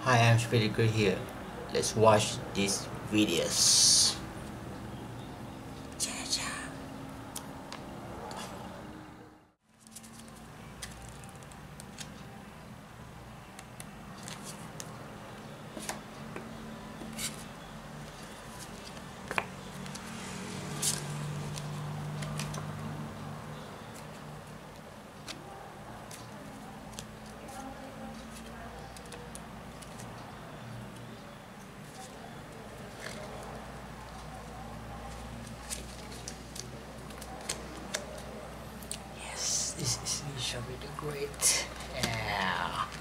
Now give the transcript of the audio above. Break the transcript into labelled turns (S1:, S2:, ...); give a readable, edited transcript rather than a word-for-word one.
S1: Hi, I'm pretty good here. Let's watch these videos. Yes, this is shall be the great. Yeah.